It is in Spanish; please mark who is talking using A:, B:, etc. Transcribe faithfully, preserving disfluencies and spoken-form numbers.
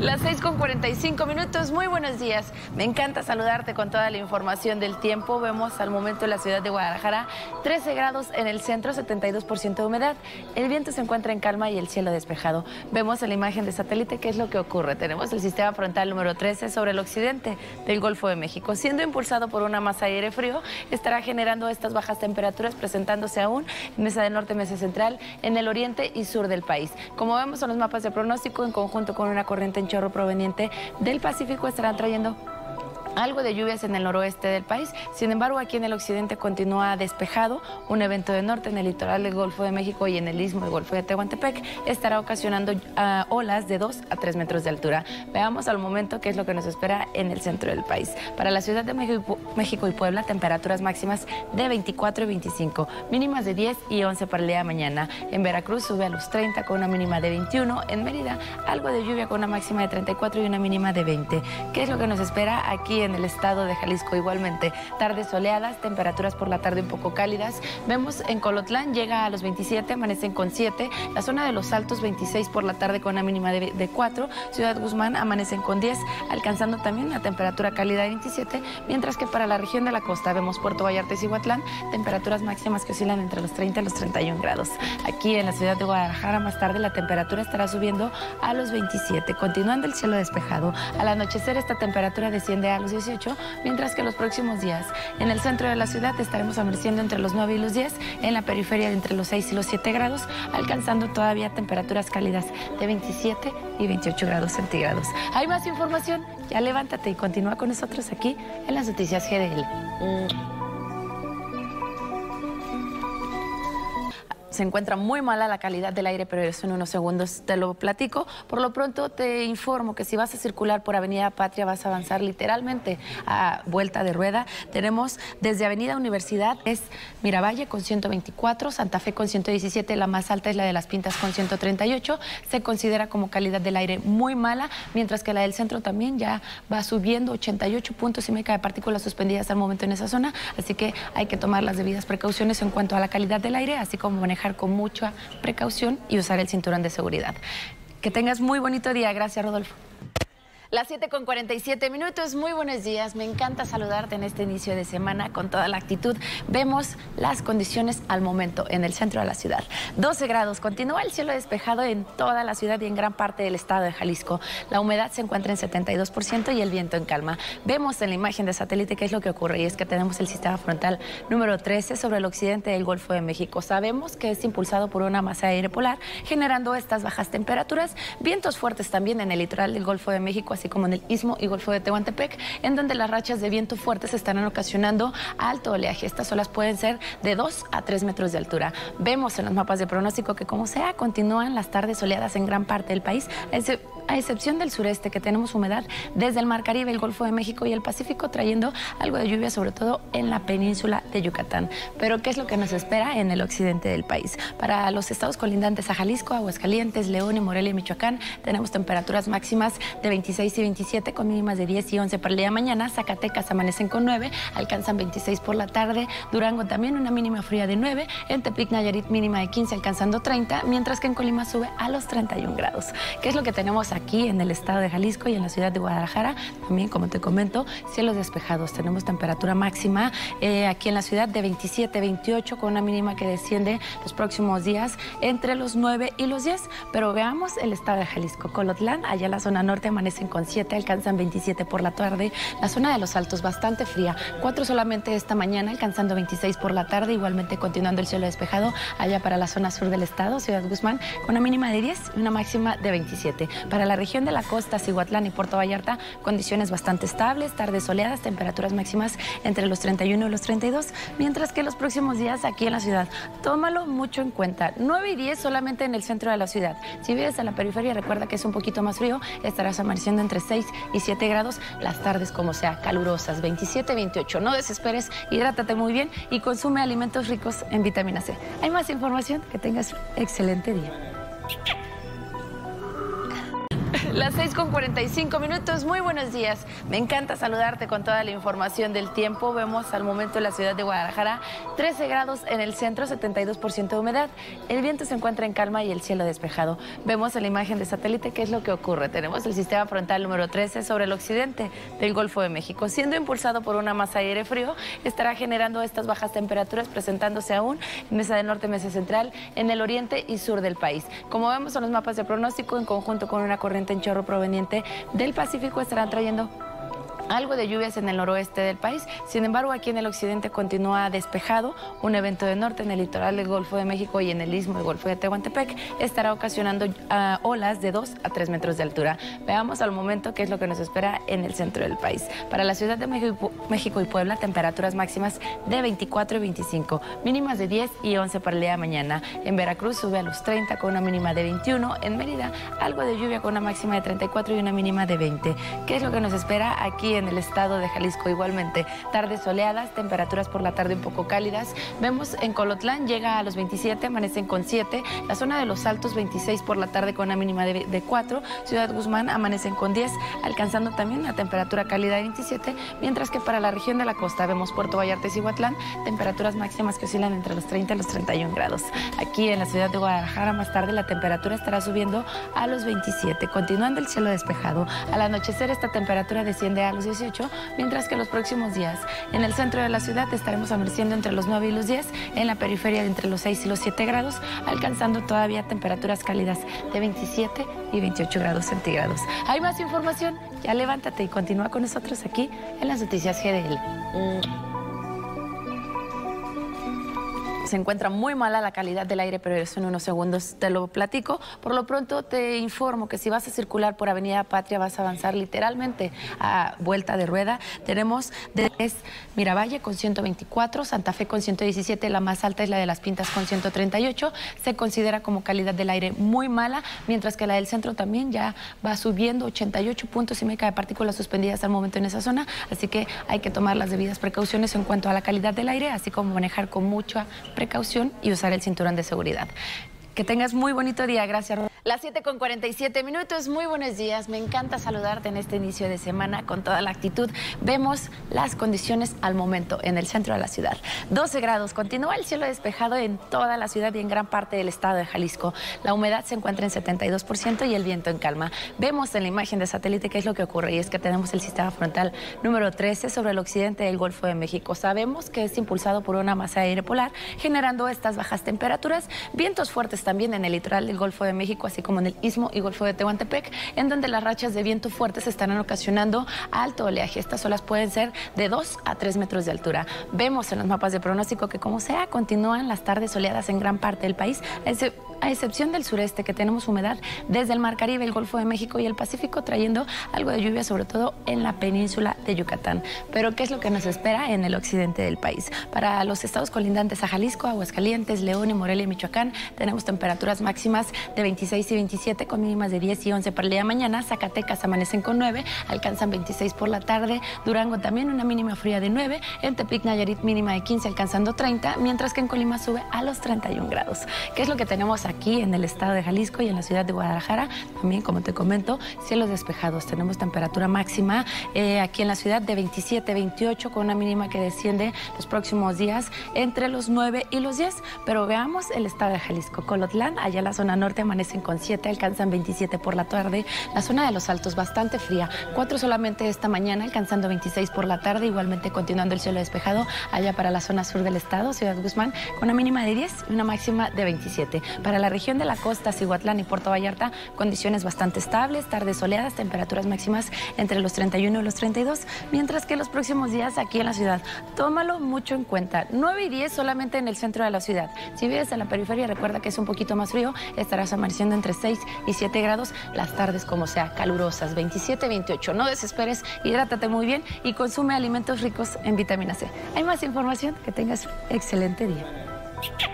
A: Las seis con cuarenta y cinco minutos, muy buenos días. Me encanta saludarte con toda la información del tiempo. Vemos al momento en la ciudad de Guadalajara trece grados en el centro, setenta y dos por ciento de humedad. El viento se encuentra en calma y el cielo despejado. Vemos en la imagen de satélite qué es lo que ocurre. Tenemos el sistema frontal número trece sobre el occidente del Golfo de México. Siendo impulsado por una masa de aire frío, estará generando estas bajas temperaturas, presentándose aún en mesa del norte, mesa central, en el oriente y sur del país. Como vemos en los mapas de pronóstico, en conjunto con una corriente en chorro proveniente del Pacífico, estarán trayendo algo de lluvias en el noroeste del país. Sin embargo, aquí en el occidente continúa despejado. Un evento de norte en el litoral del Golfo de México y en el istmo del Golfo de Tehuantepec estará ocasionando uh, olas de dos a tres metros de altura. Veamos al momento qué es lo que nos espera en el centro del país. Para la Ciudad de México y Puebla, temperaturas máximas de veinticuatro y veinticinco, mínimas de diez y once para el día de mañana. En Veracruz sube a los treinta con una mínima de veintiuno. En Mérida, algo de lluvia con una máxima de treinta y cuatro y una mínima de veinte. ¿Qué es lo que nos espera aquí en el estado de Jalisco? Igualmente, tardes soleadas, temperaturas por la tarde un poco cálidas. Vemos en Colotlán llega a los veintisiete, amanecen con siete. La zona de Los Altos, veintiséis por la tarde con una mínima de, de cuatro. Ciudad Guzmán amanecen con diez, alcanzando también una temperatura cálida de veintisiete, mientras que para la región de la costa vemos Puerto Vallarta y Cihuatlán, temperaturas máximas que oscilan entre los treinta y los treinta y un grados. Aquí en la ciudad de Guadalajara, más tarde la temperatura estará subiendo a los veintisiete, continuando el cielo despejado. Al anochecer esta temperatura desciende a los dieciocho, mientras que los próximos días en el centro de la ciudad estaremos amaneciendo entre los nueve y los diez, en la periferia de entre los seis y los siete grados, alcanzando todavía temperaturas cálidas de veintisiete y veintiocho grados centígrados. Hay más información, ya levántate y continúa con nosotros aquí en las noticias G D L. Mm. Se encuentra muy mala la calidad del aire, pero eso en unos segundos te lo platico. Por lo pronto te informo que si vas a circular por Avenida Patria vas a avanzar literalmente a vuelta de rueda. Tenemos desde Avenida Universidad es Miravalle con ciento veinticuatro, Santa Fe con ciento diecisiete, la más alta es la de Las Pintas con ciento treinta y ocho. Se considera como calidad del aire muy mala, mientras que la del centro también ya va subiendo, ochenta y ocho puntos y media de partículas suspendidas al momento en esa zona. Así que hay que tomar las debidas precauciones en cuanto a la calidad del aire, así como manejar con mucha precaución y usar el cinturón de seguridad. Que tengas muy bonito día. Gracias, Rodolfo. Las siete con cuarenta y siete minutos, muy buenos días. Me encanta saludarte en este inicio de semana con toda la actitud. Vemos las condiciones al momento en el centro de la ciudad. doce grados, continúa el cielo despejado en toda la ciudad y en gran parte del estado de Jalisco. La humedad se encuentra en setenta y dos por ciento y el viento en calma. Vemos en la imagen de satélite qué es lo que ocurre, y es que tenemos el sistema frontal número trece sobre el occidente del Golfo de México. Sabemos que es impulsado por una masa de aire polar, generando estas bajas temperaturas, vientos fuertes también en el litoral del Golfo de México, así como en el istmo y Golfo de Tehuantepec, en donde las rachas de viento fuertes estarán ocasionando alto oleaje. Estas olas pueden ser de dos a tres metros de altura. Vemos en los mapas de pronóstico que, como sea, continúan las tardes soleadas en gran parte del país, a excepción del sureste, que tenemos humedad desde el Mar Caribe, el Golfo de México y el Pacífico, trayendo algo de lluvia, sobre todo en la península de Yucatán. Pero, ¿qué es lo que nos espera en el occidente del país? Para los estados colindantes a Jalisco, Aguascalientes, León y Morelia y Michoacán, tenemos temperaturas máximas de veintiséis y veintisiete, con mínimas de diez y once para el día de mañana. Zacatecas amanecen con nueve, alcanzan veintiséis por la tarde. Durango también una mínima fría de nueve. En Tepic, Nayarit, mínima de quince, alcanzando treinta, mientras que en Colima sube a los treinta y un grados. ¿Qué es lo que tenemos aquí en el estado de Jalisco y en la ciudad de Guadalajara? También, como te comento, cielos despejados. Tenemos temperatura máxima eh, aquí en la ciudad de veintisiete, veintiocho, con una mínima que desciende los próximos días entre los nueve y los diez. Pero veamos el estado de Jalisco. Colotlán, allá en la zona norte, amanecen con siete, alcanzan veintisiete por la tarde. La zona de Los Altos bastante fría, cuatro solamente esta mañana, alcanzando veintiséis por la tarde, igualmente continuando el cielo despejado allá para la zona sur del estado, Ciudad Guzmán, con una mínima de diez y una máxima de veintisiete. Para la región de la costa, Cihuatlán y Puerto Vallarta, condiciones bastante estables, tardes soleadas, temperaturas máximas entre los treinta y uno y los treinta y dos, mientras que los próximos días aquí en la ciudad, tómalo mucho en cuenta, nueve y diez solamente en el centro de la ciudad. Si vives en la periferia, recuerda que es un poquito más frío, estarás amaneciendo entre seis y siete grados, las tardes como sea calurosas, veintisiete, veintiocho. No desesperes, hidrátate muy bien y consume alimentos ricos en vitamina C. Hay más información, que tengas un excelente día. Las seis con cuarenta y cinco minutos, muy buenos días. Me encanta saludarte con toda la información del tiempo. Vemos al momento en la ciudad de Guadalajara trece grados en el centro, setenta y dos por ciento de humedad. El viento se encuentra en calma y el cielo despejado. Vemos en la imagen de satélite qué es lo que ocurre. Tenemos el sistema frontal número trece sobre el occidente del Golfo de México. Siendo impulsado por una masa de aire frío, estará generando estas bajas temperaturas, presentándose aún en mesa del norte, mesa central, en el oriente y sur del país. Como vemos en los mapas de pronóstico, en conjunto con una corriente en chorro proveniente del Pacífico, estarán trayendo algo de lluvias en el noroeste del país. Sin embargo, aquí en el occidente continúa despejado. Un evento de norte en el litoral del Golfo de México y en el istmo del Golfo de Tehuantepec estará ocasionando uh, olas de dos a tres metros de altura. Veamos al momento qué es lo que nos espera en el centro del país. Para la Ciudad de México, México y Puebla, temperaturas máximas de veinticuatro y veinticinco, mínimas de diez y once para el día de mañana. En Veracruz sube a los treinta con una mínima de veintiuno. En Mérida, algo de lluvia con una máxima de treinta y cuatro y una mínima de veinte. ¿Qué es lo que nos espera aquí en el estado de Jalisco? Igualmente, tardes soleadas, temperaturas por la tarde un poco cálidas. Vemos en Colotlán llega a los veintisiete, amanecen con siete. La zona de los Altos, veintiséis por la tarde con una mínima de, de cuatro. Ciudad Guzmán amanecen con diez, alcanzando también la temperatura cálida de veintisiete, mientras que para la región de la costa vemos Puerto Vallarta y Cihuatlán, temperaturas máximas que oscilan entre los treinta y los treinta y un grados. Aquí en la ciudad de Guadalajara, más tarde la temperatura estará subiendo a los veintisiete, continuando el cielo despejado. Al anochecer esta temperatura desciende a los dieciocho, mientras que los próximos días en el centro de la ciudad estaremos amaneciendo entre los nueve y los diez, en la periferia de entre los seis y los siete grados, alcanzando todavía temperaturas cálidas de veintisiete y veintiocho grados centígrados. Hay más información, ya levántate y continúa con nosotros aquí en las noticias G D L. Mm. Se encuentra muy mala la calidad del aire, pero eso en unos segundos te lo platico. Por lo pronto te informo que si vas a circular por Avenida Patria vas a avanzar literalmente a vuelta de rueda. Tenemos de Miravalle con ciento veinticuatro, Santa Fe con ciento diecisiete, la más alta es la de Las Pintas con ciento treinta y ocho. Se considera como calidad del aire muy mala, mientras que la del centro también ya va subiendo, ochenta y ocho puntos y media de partículas suspendidas al momento en esa zona. Así que hay que tomar las debidas precauciones en cuanto a la calidad del aire, así como manejar con mucha precaución y usar el cinturón de seguridad. Que tengas muy bonito día. Gracias. Las siete con cuarenta y siete minutos, muy buenos días. Me encanta saludarte en este inicio de semana con toda la actitud. Vemos las condiciones al momento en el centro de la ciudad. doce grados, continúa el cielo despejado en toda la ciudad y en gran parte del estado de Jalisco. La humedad se encuentra en setenta y dos por ciento y el viento en calma. Vemos en la imagen de satélite qué es lo que ocurre, y es que tenemos el sistema frontal número trece sobre el occidente del Golfo de México. Sabemos que es impulsado por una masa de aire polar, generando estas bajas temperaturas, vientos fuertes también en el litoral del Golfo de México, así como en el istmo y Golfo de Tehuantepec, en donde las rachas de viento fuertes estarán ocasionando alto oleaje. Estas olas pueden ser de dos a tres metros de altura. Vemos en los mapas de pronóstico que, como sea, continúan las tardes soleadas en gran parte del país, a excepción del sureste, que tenemos humedad desde el Mar Caribe, el Golfo de México y el Pacífico, trayendo algo de lluvia, sobre todo en la península de Yucatán. Pero, ¿qué es lo que nos espera en el occidente del país? Para los estados colindantes a Jalisco, Aguascalientes, León y Morelia y Michoacán, tenemos temperaturas máximas de veintiséis y veintisiete, con mínimas de diez y once para el día de mañana. Zacatecas amanecen con nueve, alcanzan veintiséis por la tarde. Durango también una mínima fría de nueve. En Tepic, Nayarit, mínima de quince, alcanzando treinta, mientras que en Colima sube a los treinta y un grados. ¿Qué es lo que tenemos aquí en el estado de Jalisco y en la ciudad de Guadalajara? También, como te comento, cielos despejados. Tenemos temperatura máxima eh, aquí en la ciudad de veintisiete, veintiocho, con una mínima que desciende los próximos días entre los nueve y los diez. Pero veamos el estado de Jalisco. Colotlán, allá en la zona norte, amanecen con siete, alcanzan veintisiete por la tarde. La zona de los Altos bastante fría, cuatro solamente esta mañana, alcanzando veintiséis por la tarde. Igualmente continuando el cielo despejado allá para la zona sur del estado, Ciudad Guzmán, con una mínima de diez y una máxima de veintisiete. Para la región de la costa, Cihuatlán y Puerto Vallarta, condiciones bastante estables, tardes soleadas, temperaturas máximas entre los treinta y uno y los treinta y dos, mientras que los próximos días aquí en la ciudad, tómalo mucho en cuenta, nueve y diez solamente en el centro de la ciudad. Si vives en la periferia, recuerda que es un poquito más frío, estarás amaneciendo entre seis y siete grados, las tardes como sea calurosas, veintisiete, veintiocho. No desesperes, hidrátate muy bien y consume alimentos ricos en vitamina C. Hay más información, que tengas excelente día.